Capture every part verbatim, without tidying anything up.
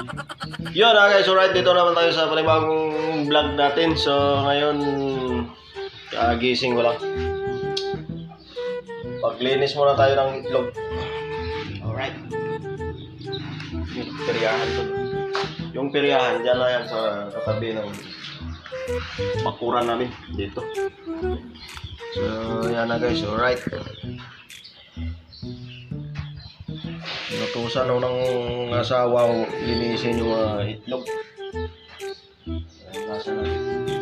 Yun na guys, alright, dito naman tayo sa panibagong vlog natin. So ngayon, kagising ko lang. Paglinis muna tayo ng itlog. Alright. Yung peryahan to. Yung peryahan, dyan na yan sa katabi ng bakuran namin dito. So yan na guys, alright. Natusan ako ng asawa ko linisin yung uh, itlog. Ayan, nasa natin.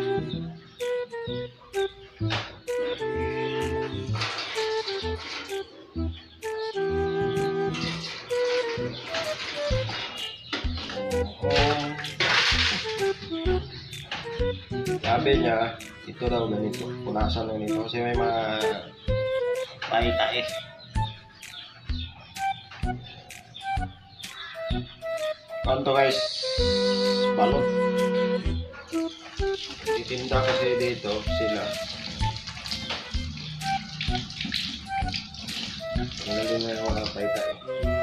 Oh. Sabi niya, ito daw ganito. Punasan lang nito kasi may mga tae-tae. Kanto guys, balot. Titinda kasi dito sila. Magaling na yung mga tae-tae.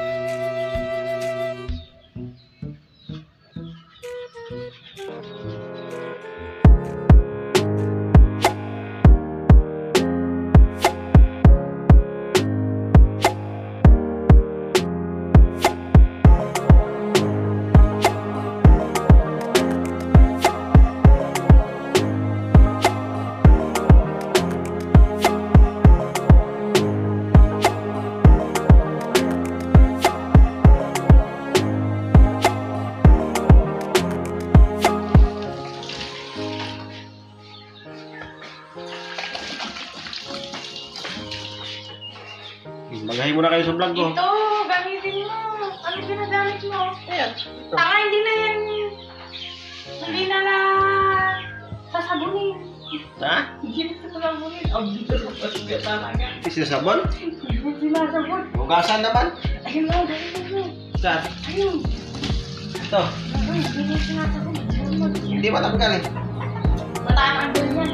Magahin mo na kayo sa vlog ko. Ito, gamitin mo. Ano ginagamit mo? Ayan. Taka, hindi na yan. Hindi na na sasabunin. Ha? Hindi na sasabunin. Ang dito sa pasibya talaga. Isasabon? Hindi na sinasabon. Hugasan naman. Ayun mo, gamitin mo. Saan? Ayun. Ito. Ayun, hindi na sinasabon. Hindi matanggal eh. Matatanggal yan.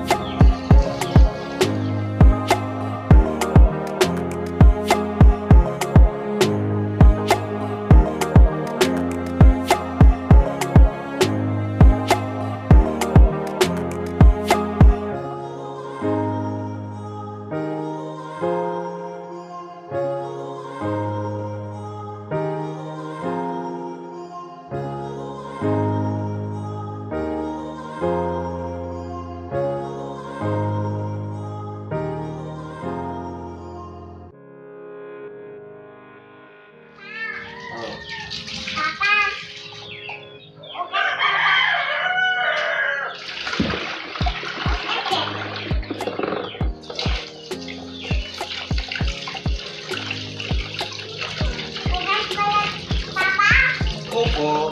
Opo.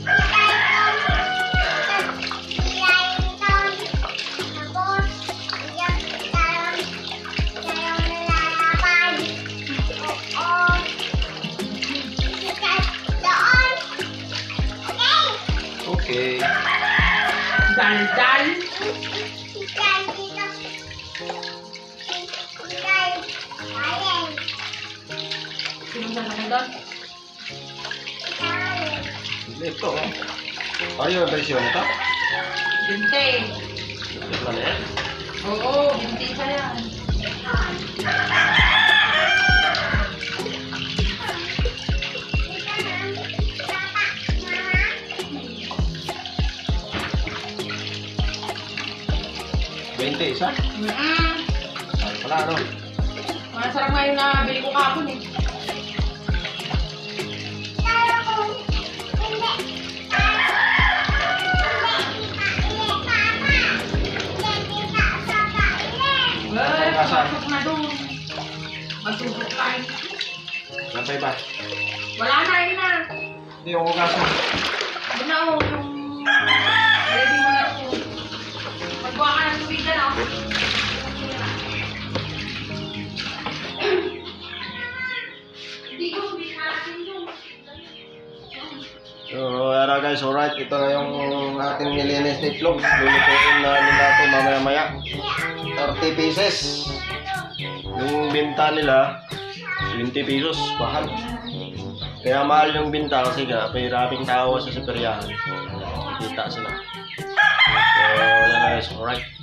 Okay. Dal-dal. Sinundan ka na doon? Ito. Ayaw ang presyon ito? Binte. Ito pala yan. Oo, binte pa yan. Bente isa? Mm-hmm. Ay pala ano? Masarap nga yung nabili ko kahapon eh. Well, pasok na doon. Masubok lang. Nantay ba? Wala na, yun na. Hindi yung hugasan. Doon na ako, yung... Ready mo na ako. Magbuha ka ng tubig na, no? Hindi ko, hindi natin yung... So, ara guys, alright. Ito na yung ating nilinis na itlog. Lulutuin na nila ito mamaya-maya. thirty pieces. Yung benta nila, twenty pesos. Mahal. Kaya mahal yung binta kasi nga, may maraming tao sa superiyahan. Kita sila. So, yan guys, alright.